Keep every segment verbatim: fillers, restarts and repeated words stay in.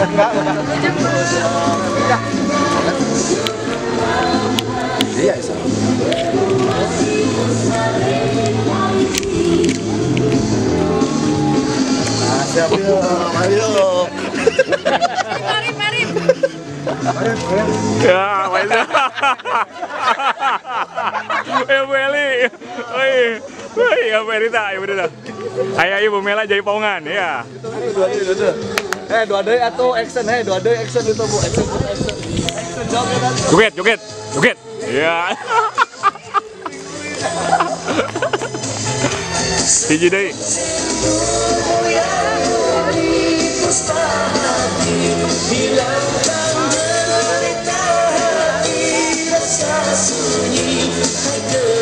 Enggak, enggak. Iya, bisa. Nah, siap yuk. Ayo. Mari, mari. Ya, Maisa. Eh, Bu Eli. Woi. Woi, ya Bu Erita, ya Bu Erita. Ayo, Ibu Mela jadi paungan, ya. Dua deh, dua deh. Eh, dua deh atau action, eh, dua deh action itu Bu, action, action. Action joget kan. Joget, joget, joget. Ya. Hiji deui.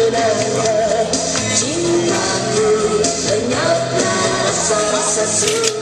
Cintaku lenyaplah rasa-rasa